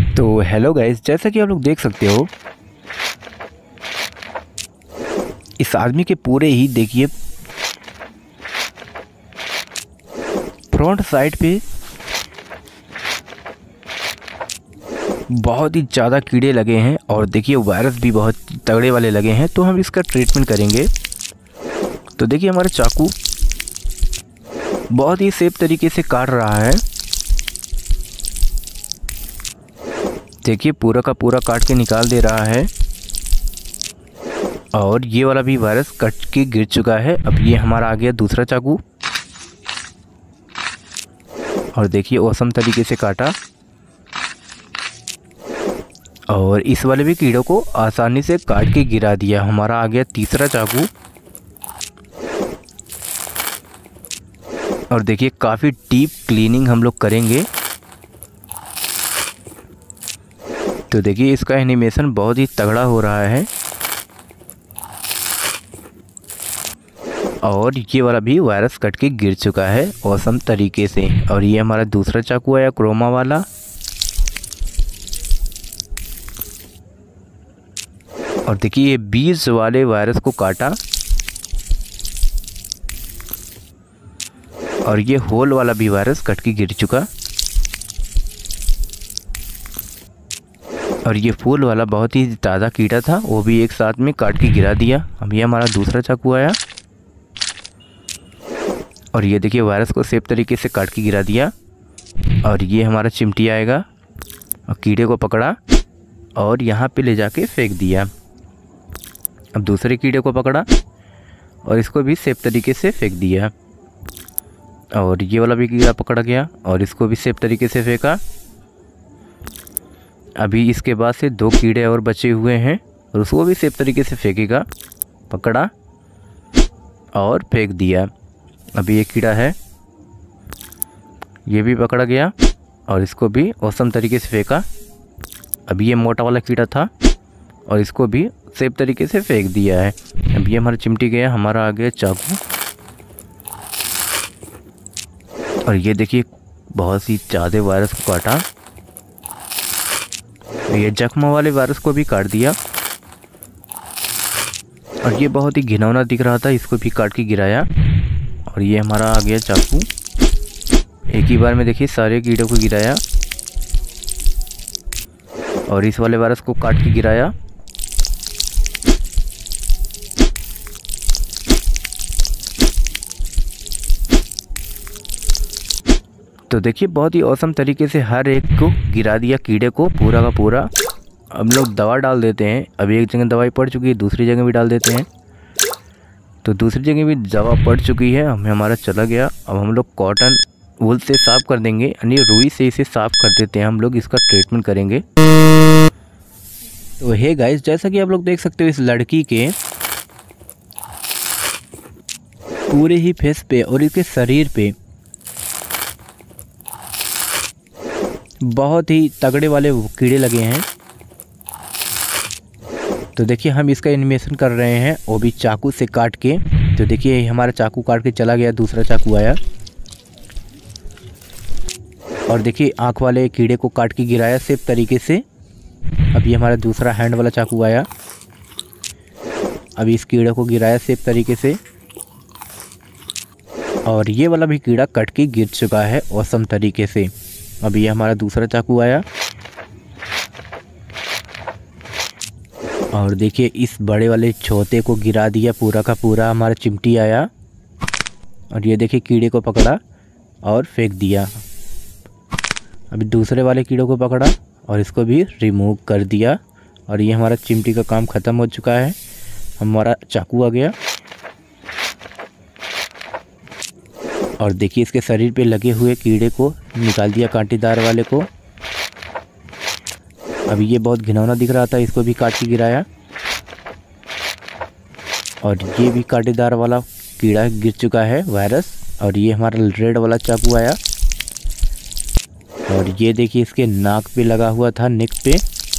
तो hello guys, जैसा कि आप लोग देख सकते हो इस आदमी के पूरे ही देखिए फ्रंट साइड पे बहुत ही ज़्यादा कीड़े लगे हैं और देखिए वायरस भी बहुत तगड़े वाले लगे हैं। तो हम इसका ट्रीटमेंट करेंगे। तो देखिए हमारा चाकू बहुत ही सेफ तरीके से काट रहा है। देखिए पूरा का पूरा काट के निकाल दे रहा है और ये वाला भी वायरस कट के गिर चुका है। अब ये हमारा आ गया दूसरा चाकू और देखिए औसम तरीके से काटा और इस वाले भी कीड़ों को आसानी से काट के गिरा दिया। हमारा आ गया तीसरा चाकू और देखिए काफ़ी डीप क्लीनिंग हम लोग करेंगे। तो देखिए इसका एनिमेशन बहुत ही तगड़ा हो रहा है और ये वाला भी वायरस कट के गिर चुका है औसम तरीके से। और ये हमारा दूसरा चाकू आया क्रोमा वाला और देखिए ये 20 वाले वायरस को काटा और ये होल वाला भी वायरस कट के गिर चुका और ये फूल वाला बहुत ही ज़्यादा कीड़ा था, वो भी एक साथ में काट के गिरा दिया। अब ये हमारा दूसरा चाकू आया और ये देखिए वायरस को सेफ तरीके से काट के गिरा दिया। और ये हमारा चिमटी आएगा और कीड़े को पकड़ा और यहाँ पे ले जाके फेंक दिया। अब दूसरे कीड़े को पकड़ा और इसको भी सेफ तरीके से फेंक दिया और ये वाला भी कीड़ा पकड़ा गया और इसको भी सेफ तरीके से फेंका। अभी इसके बाद से 2 कीड़े और बचे हुए हैं और उसको भी सेफ तरीके से फेंकेगा। पकड़ा और फेंक दिया। अभी एक कीड़ा है, ये भी पकड़ा गया और इसको भी औसम तरीके से फेंका। अभी ये मोटा वाला कीड़ा था और इसको भी सेफ तरीके से फेंक दिया है। अब ये हमारा चिमटी गया, हमारा आ गया चाकू और ये देखिए बहुत ही ज़्यादा वायरस को काटा। ये जख्म वाले वायरस को भी काट दिया और ये बहुत ही घिनौना दिख रहा था, इसको भी काट के गिराया। और ये हमारा आ गया चाकू, एक ही बार में देखिए सारे कीड़ों को गिराया और इस वाले वायरस को काट के गिराया। तो देखिए बहुत ही औसम तरीके से हर एक को गिरा दिया, कीड़े को पूरा का पूरा। हम लोग दवा डाल देते हैं। अभी एक जगह दवाई पड़ चुकी है, दूसरी जगह भी डाल देते हैं। तो दूसरी जगह भी दवा पड़ चुकी है, हमारा चला गया। अब हम लोग कॉटन वूल से साफ़ कर देंगे, यानी रुई से इसे साफ़ कर देते हैं। हम लोग इसका ट्रीटमेंट करेंगे। तो हे गाइस, जैसा कि आप लोग देख सकते हो इस लड़की के पूरे ही फेस पे और इसके शरीर पे बहुत ही तगड़े वाले कीड़े लगे हैं। तो देखिए हम इसका एनिमेशन कर रहे हैं, वो भी चाकू से काट के। तो देखिए हमारा चाकू काट के चला गया, दूसरा चाकू आया और देखिए आँख वाले कीड़े को काट के गिराया सेफ तरीके से। अभी हमारा दूसरा हैंड वाला चाकू आया, अभी इस कीड़े को गिराया सेफ तरीके से और ये वाला भी कीड़ा कट के गिर चुका है औसम तरीके से। अभी ये हमारा दूसरा चाकू आया और देखिए इस बड़े वाले छोटे को गिरा दिया पूरा का पूरा। हमारा चिमटी आया और ये देखिए कीड़े को पकड़ा और फेंक दिया। अभी दूसरे वाले कीड़े को पकड़ा और इसको भी रिमूव कर दिया और ये हमारा चिमटी का काम ख़त्म हो चुका है। हमारा चाकू आ गया और देखिए इसके शरीर पे लगे हुए कीड़े को निकाल दिया, कांटेदार वाले को। अभी ये बहुत घिनौना दिख रहा था, इसको भी काट के गिराया और ये भी कांटेदार वाला कीड़ा गिर चुका है वायरस। और ये हमारा रेड वाला चाकू आया और ये देखिए इसके नाक पे लगा हुआ था, नेक पे,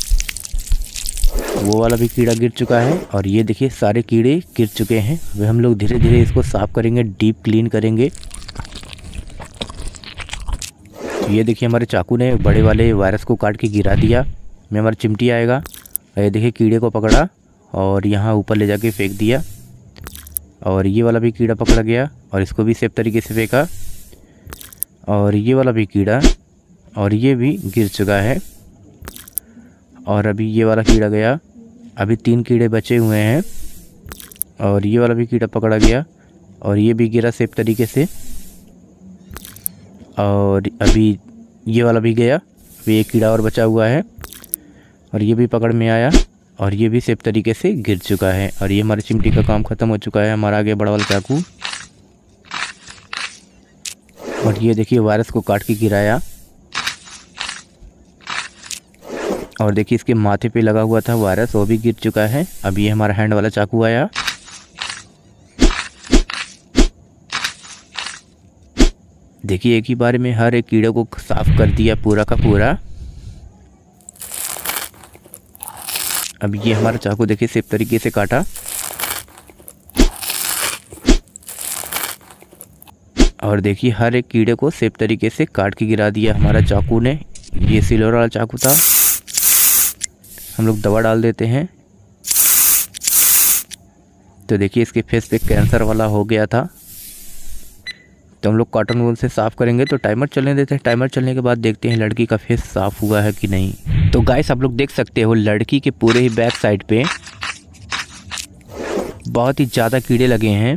वो वाला भी कीड़ा गिर चुका है। और ये देखिए सारे कीड़े गिर चुके हैं। अब हम लोग धीरे धीरे इसको साफ़ करेंगे, डीप क्लीन करेंगे। ये देखिए हमारे चाकू ने बड़े वाले वायरस को काट के गिरा दिया। में हमारा चिमटी आएगा, ये देखिए कीड़े को पकड़ा और यहाँ ऊपर ले जाके फेंक दिया। और ये वाला भी कीड़ा पकड़ा गया और इसको भी सेफ तरीके से फेंका। और ये वाला भी कीड़ा, और ये भी गिर चुका है। और अभी ये वाला कीड़ा गया। अभी 3 कीड़े बचे हुए हैं। और ये वाला भी कीड़ा पकड़ा गया और ये भी गिरा सेफ तरीके से। और अभी ये वाला भी गया। अभी एक कीड़ा और बचा हुआ है और ये भी पकड़ में आया और ये भी सेफ तरीके से गिर चुका है। और ये हमारी चिमटी का काम ख़त्म हो चुका है। हमारा आ गया बड़ा वाला चाकू और ये देखिए वायरस को काट के गिराया। और देखिए इसके माथे पे लगा हुआ था वायरस, वो भी गिर चुका है। अब ये हमारा हैंड वाला चाकू आया। देखिए एक ही बार में हर एक कीड़े को साफ कर दिया पूरा का पूरा। अब ये हमारा चाकू देखिए सेफ तरीके से काटा। और देखिए हर एक कीड़े को सेफ तरीके से काट के गिरा दिया हमारा चाकू ने। ये सिल्वर वाला चाकू था। हम लोग दवा डाल देते हैं। तो देखिए इसके फेस पे कैंसर वाला हो गया था, तो हम लोग कॉटन वूल से साफ़ करेंगे। तो टाइमर चलने देते हैं। टाइमर चलने के बाद देखते हैं लड़की का फेस साफ़ हुआ है कि नहीं। तो गाइस आप लोग देख सकते हो लड़की के पूरे ही बैक साइड पे बहुत ही ज़्यादा कीड़े लगे हैं।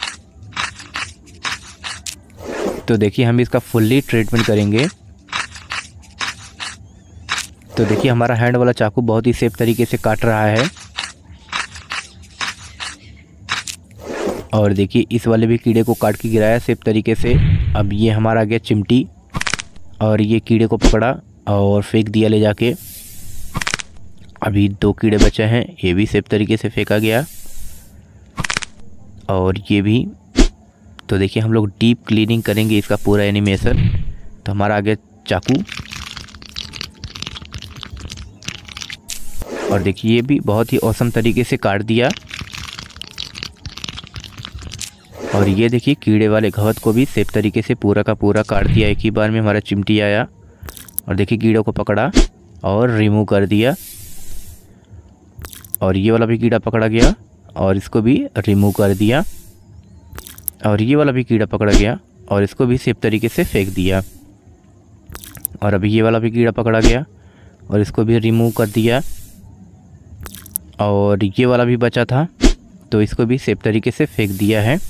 तो देखिए हम इसका फुल्ली ट्रीटमेंट करेंगे। तो देखिए हमारा हैंड वाला चाकू बहुत ही सेफ तरीके से काट रहा है। और देखिए इस वाले भी कीड़े को काट के गिराया सेफ तरीके से। अब ये हमारा आ गया चिमटी और ये कीड़े को पकड़ा और फेंक दिया ले जाके। अभी 2 कीड़े बचे हैं, ये भी सेफ तरीके से फेंका गया। और ये भी। तो देखिए हम लोग डीप क्लीनिंग करेंगे इसका पूरा एनिमेशन। तो हमारा आ गया चाकू और देखिए ये भी बहुत ही औसम तरीके से काट दिया। और ये देखिए कीड़े वाले घवत को भी सेफ तरीके से पूरा का पूरा काट दिया। एक ही बार में हमारा चिमटी आया और देखिए कीड़ों को पकड़ा और रिमूव कर दिया। और ये वाला भी कीड़ा पकड़ा गया और इसको भी रिमूव कर दिया। और ये वाला भी कीड़ा पकड़ा गया और इसको भी सेफ तरीके से फेंक दिया। और अभी ये वाला भी कीड़ा पकड़ा गया और इसको भी रिमूव कर दिया। और ये वाला भी बचा था तो इसको भी सेफ तरीके से फेंक दिया है।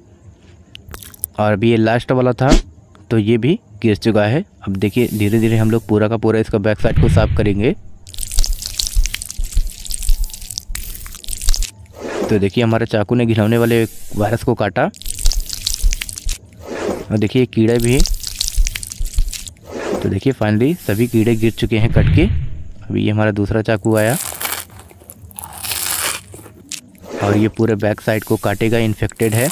और अभी ये लास्ट वाला था तो ये भी गिर चुका है। अब देखिए धीरे धीरे हम लोग पूरा का पूरा इसका बैक साइड को साफ करेंगे। तो देखिए हमारे चाकू ने घिनौने वाले वायरस को काटा। और देखिए कीड़े भी। तो देखिए फाइनली सभी कीड़े गिर चुके हैं कट के। अभी ये हमारा दूसरा चाकू आया और ये पूरे बैक साइड को काटेगा, इन्फेक्टेड है।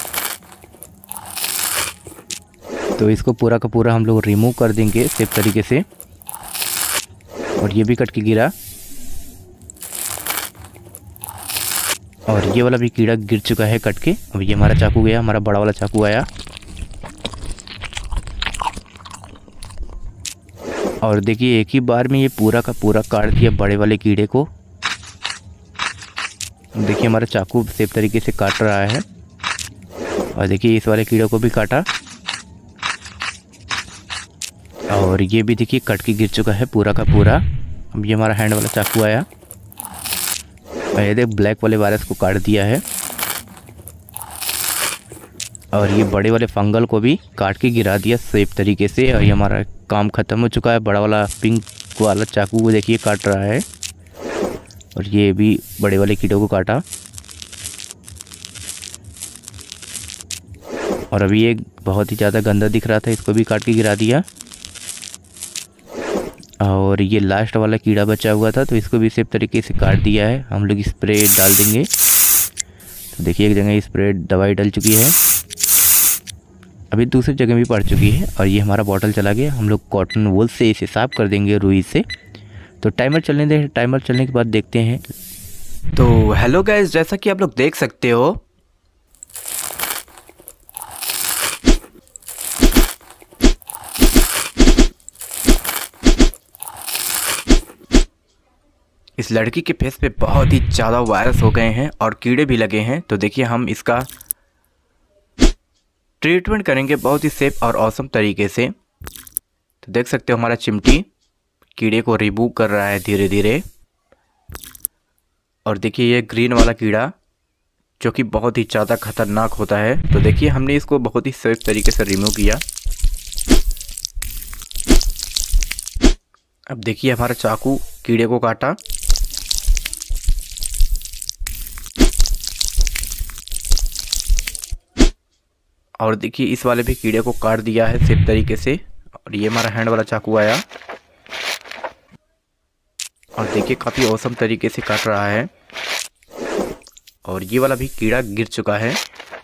तो इसको पूरा का पूरा हम लोग रिमूव कर देंगे सेफ तरीके से। और ये भी कट के गिरा। और ये वाला भी कीड़ा गिर चुका है कट के। अब ये हमारा चाकू गया, हमारा बड़ा वाला चाकू आया। और देखिए एक ही बार में ये पूरा का पूरा काट दिया बड़े वाले कीड़े को। देखिए हमारा चाकू सेफ तरीके से काट रहा है। और देखिए इस वाले कीड़े को भी काटा। और ये भी देखिए कट के गिर चुका है पूरा का पूरा। अब ये हमारा हैंड वाला चाकू आया और ये देख ब्लैक वाले वायरस को काट दिया है। और ये बड़े वाले फंगल को भी काट के गिरा दिया सेफ तरीके से। और ये हमारा काम ख़त्म हो चुका है। बड़ा वाला पिंक वाला चाकू को देखिए काट रहा है। और ये भी बड़े वाले कीड़ों को काटा। और अभी एक बहुत ही ज़्यादा गंदा दिख रहा था, इसको भी काट के गिरा दिया। और ये लास्ट वाला कीड़ा बचा हुआ था तो इसको भी सेफ तरीके से काट दिया है। हम लोग स्प्रे डाल देंगे। तो देखिए एक जगह स्प्रे दवाई डल चुकी है, अभी दूसरी जगह भी पड़ चुकी है। और ये हमारा बॉटल चला गया। हम लोग कॉटन वूल से इसे साफ कर देंगे रुई से। तो टाइमर चलने दें। टाइमर चलने के बाद देखते हैं। तो हेलो गाइस, जैसा कि आप लोग देख सकते हो इस लड़की के फेस पे बहुत ही ज़्यादा वायरस हो गए हैं और कीड़े भी लगे हैं। तो देखिए हम इसका ट्रीटमेंट करेंगे बहुत ही सेफ और औसम तरीके से। तो देख सकते हो हमारा चिमटी कीड़े को रिमूव कर रहा है धीरे धीरे। और देखिए ये ग्रीन वाला कीड़ा जो कि बहुत ही ज़्यादा खतरनाक होता है। तो देखिए हमने इसको बहुत ही सेफ तरीके से रिमूव किया। अब देखिए हमारा चाकू कीड़े को काटा। और देखिए इस वाले भी कीड़े को काट दिया है सेफ तरीके से। और ये हमारा हैंड वाला चाकू आया और देखिए काफ़ी औसम तरीके से काट रहा है। और ये वाला भी कीड़ा गिर चुका है।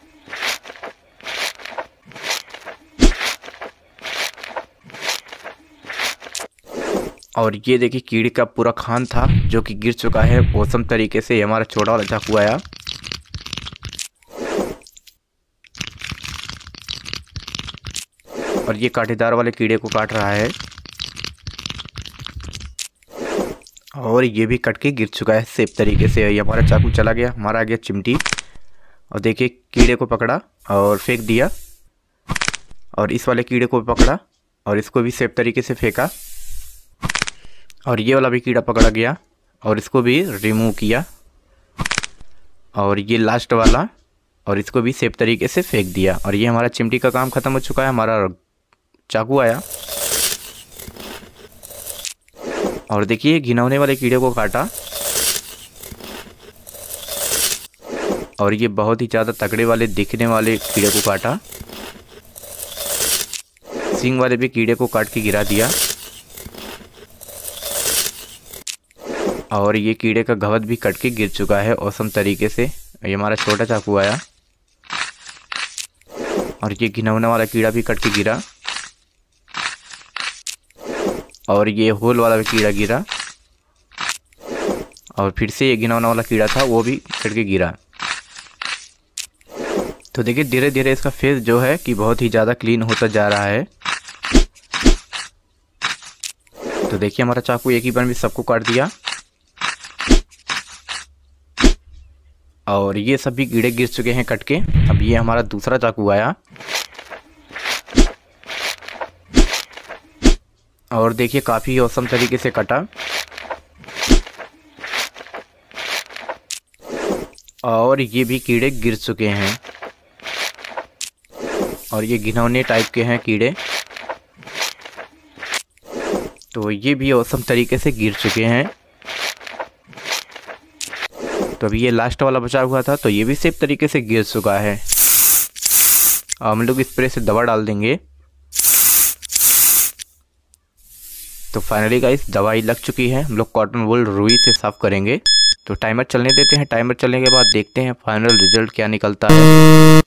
और ये देखिए कीड़े का पूरा खान था जो कि गिर चुका है औसम तरीके से। ये हमारा छोटा वाला चाकू आया और ये कांटेदार वाले कीड़े को काट रहा है। और ये भी कट के गिर चुका है सेफ तरीके से। ये हमारा चाकू चला गया, हमारा आ गया चिमटी। और देखिए कीड़े को पकड़ा और फेंक दिया। और इस वाले कीड़े को पकड़ा और इसको भी सेफ तरीके से फेंका। और ये वाला भी कीड़ा पकड़ा गया और इसको भी रिमूव किया। और ये लास्ट वाला और इसको भी सेफ तरीके से फेंक दिया। और ये हमारा चिमटी का काम ख़त्म हो चुका है। हमारा चाकू आया और देखिए घिनौने वाले कीड़े को काटा। और ये बहुत ही ज़्यादा तगड़े वाले दिखने वाले कीड़े को काटा। सींग वाले भी कीड़े को काट के गिरा दिया। और ये कीड़े का घवद भी कट के गिर चुका है औसम तरीके से। ये हमारा छोटा चाकू आया और ये घिनौना वाला कीड़ा भी कट के गिरा। और ये होल वाला भी कीड़ा गिरा। और फिर से ये घिनौना वाला कीड़ा था वो भी कट के गिरा। तो देखिए धीरे धीरे इसका फेस जो है कि बहुत ही ज़्यादा क्लीन होता जा रहा है। तो देखिए हमारा चाकू एक ही बार में सबको काट दिया। और ये सभी कीड़े गिर चुके हैं कट के। अब ये हमारा दूसरा चाकू आया और देखिए काफ़ी औसम तरीके से कटा। और ये भी कीड़े गिर चुके हैं। और ये घिनौने टाइप के हैं कीड़े। तो ये भी औसम तरीके से गिर चुके हैं। तो अभी ये लास्ट वाला बचा हुआ था तो ये भी सेफ तरीके से गिर चुका है। हम लोग स्प्रे से दवा डाल देंगे। तो फाइनली गाइस दवाई लग चुकी है। हम लोग कॉटन वूल रुई से साफ करेंगे। तो टाइमर चलने देते हैं। टाइमर चलने के बाद देखते हैं फाइनल रिजल्ट क्या निकलता है।